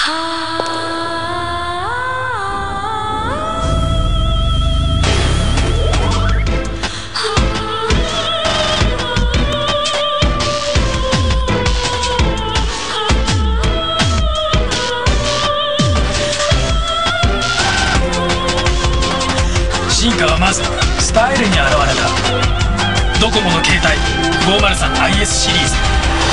進化はまずスタイルに現れた。ドコモの携帯 503IS シリーズ。